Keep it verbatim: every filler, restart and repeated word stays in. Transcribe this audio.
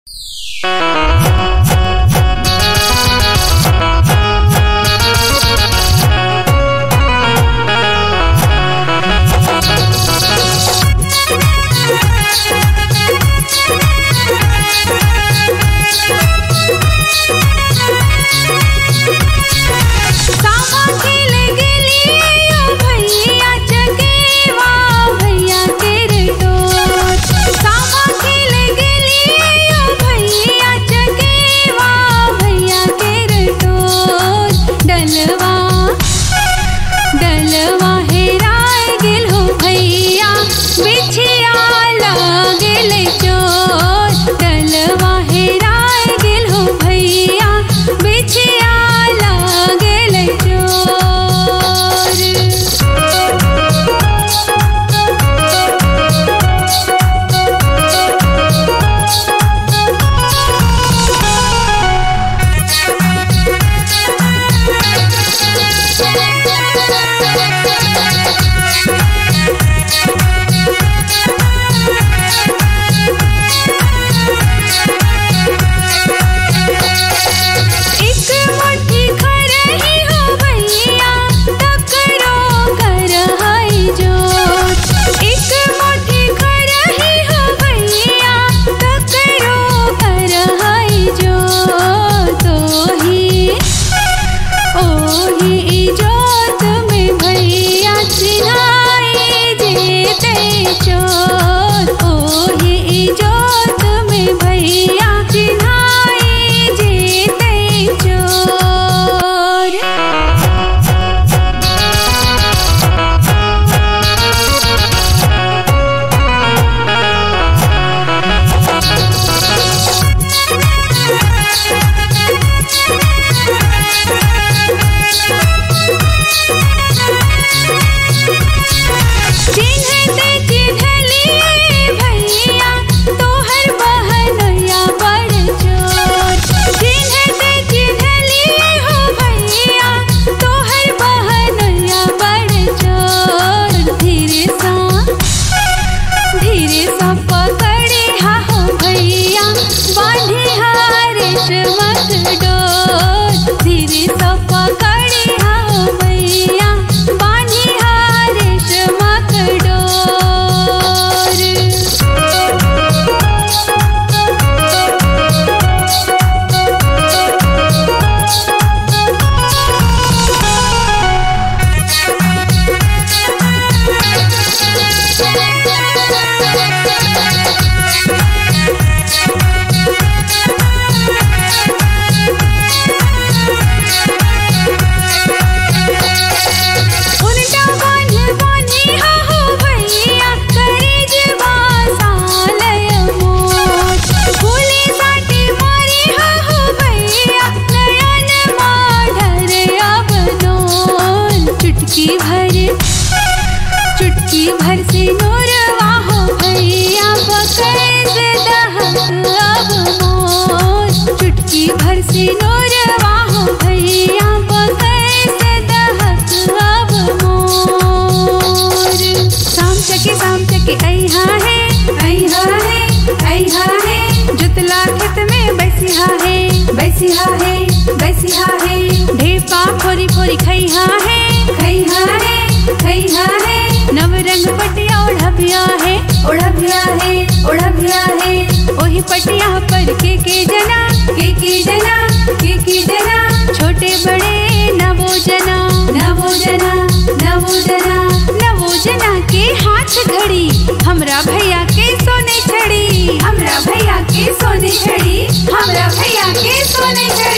चुटकी भर से नूरवा हो भैया बकैस दहक अब मोर। चुटकी भर से नूरवा हो भैया बकैस दहक अब मोर। शाम चके शाम चके अइहा है अइहा है अइहा है। जुतला खेत में बैसिहा है बैसिहा है बैसिहा है। ढेपा फोरी फोरी खइहा है खइहा है खइहा है। नवरंग पटिया ओढ़बिया है ओढ़बिया है ओढ़बिया है। ओही पटिया पर के के जना के के जना के के जना। छोटे बड़े नवो जना नवो जना नवो जना नवो जना के हाथ घड़ी। हमरा भैया के सोने छड़ी हमरा भैया के सोने छड़ी हमरा भैया के सोने छड़ी।